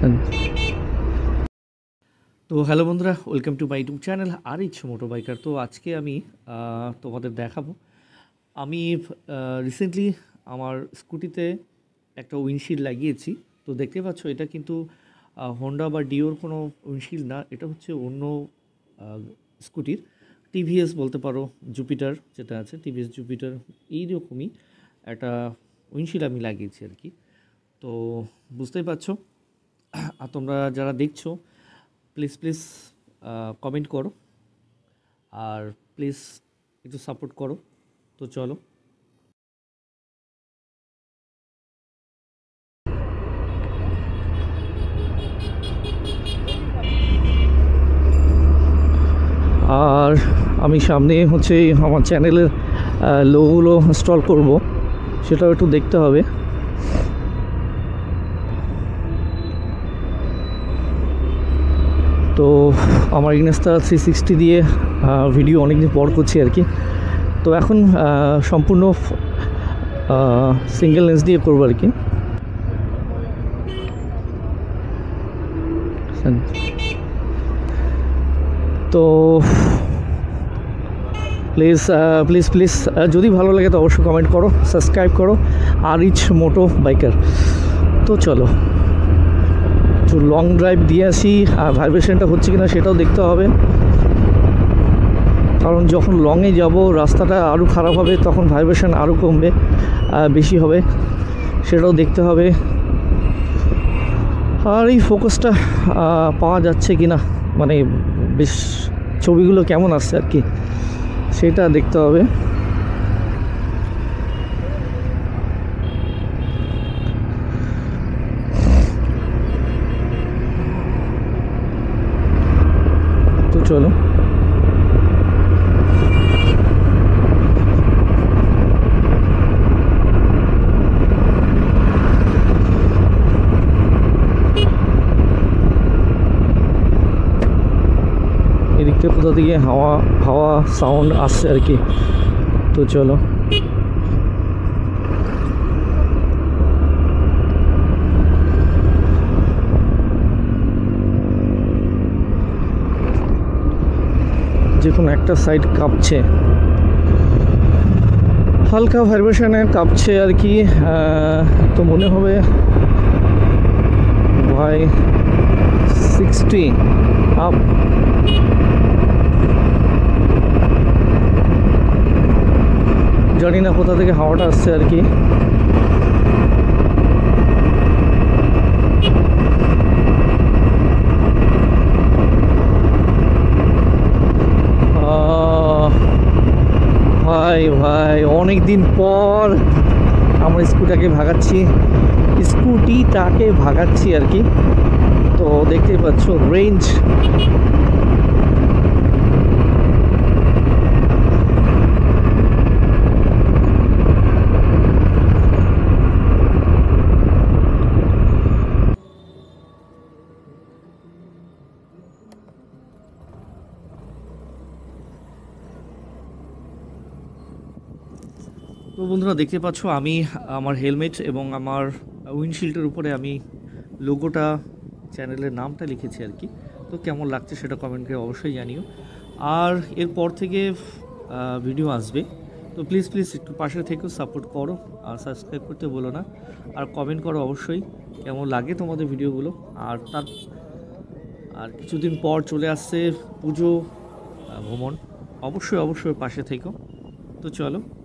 তো হ্যালো বন্ধুরা, welcome to my YouTube channel আরিচ মোটো বাইকার। তো আজকে আমি তোমাদের দেখাবো আমি রিসেন্টলি আমার স্কুটিতে একটা উইন্ডশিল্ড লাগিয়েছি। তো দেখতে পাচ্ছ এটা কিন্তু হোন্ডা বা ডিওর কোনো উইন্ডশিল্ড না, এটা হচ্ছে অন্য স্কুটির টিভিএস বলতে পারো, জুপিটার যেটা আছে টিভিএস জুপিটার, এইরকমই একটা উইন্ডশিল্ড আমি লাগিয়েছি আর কি। তো বুঝতেই পারছো, আর তোমরা যারা দেখছো প্লিজ কমেন্ট করো আর প্লিজ একটু সাপোর্ট করো। তো চলো, আর আমি সামনে হচ্ছে আমার চ্যানেলের লোগোগুলো ইনস্টল করব, সেটাও একটু দেখতে হবে। তো আমার ইনস্টা 360 দিয়ে ভিডিও অনেকদিন পর করছি আর কি। তো এখন সম্পূর্ণ সিঙ্গেল লেন্স দিয়ে করবো আর কি। তো প্লিজ যদি ভালো লাগে তো অবশ্যই কমেন্ট করো, সাবস্ক্রাইব করো আরিচ মোটো বাইকার। তো চলো একটু লং ড্রাইভ দিয়ে আসি, আর ভাইব্রেশনটা হচ্ছে কিনা সেটাও দেখতে হবে, কারণ যখন লংয়ে যাব রাস্তাটা আরও খারাপ হবে, তখন ভাইব্রেশন আরও কমবে, বেশি হবে, সেটাও দেখতে হবে। আর এই ফোকাসটা পাওয়া যাচ্ছে কি না, মানে বেশ ছবিগুলো কেমন আসছে আর কি, সেটা দেখতে হবে। তো চলো, এদিকটা কোথা থেকে হাওয়া সাউন্ড আসছে আর কি। তো চলো, যে কোনো একটা সাইড কাঁপছে, হালকা ভাইব্রেশনে কাঁপছে আর কি। তো মনে হবে ভাই 60 আপ। জানি না কোথা থেকে হাওয়াটা আসছে আর কি। ভাই অনেক দিন পর আমার স্কুটিটাকে ভাগাচ্ছি আর কি। তো দেখতেই পাচ্ছ রেঞ্জ, তো বন্ধুরা দেখতে পাচ্ছ আমি আমার হেলমেট এবং আমার উইন্ডশিল্ডের উপরে আমি লোগোটা, চ্যানেলের নামটা লিখেছি আর কি। তো কেমন লাগছে সেটা কমেন্ট করে অবশ্যই জানিও। আর এরপর থেকে ভিডিও আসবে, তো প্লিজ একটু পাশে থেকেও সাপোর্ট করো, আর সাবস্ক্রাইব করতে বলো না, আর কমেন্ট করো অবশ্যই কেমন লাগে তোমাদের ভিডিওগুলো। আর কিছুদিন পর চলে আসছে পুজো ভ্রমণ, অবশ্যই পাশে থেকো। তো চলো।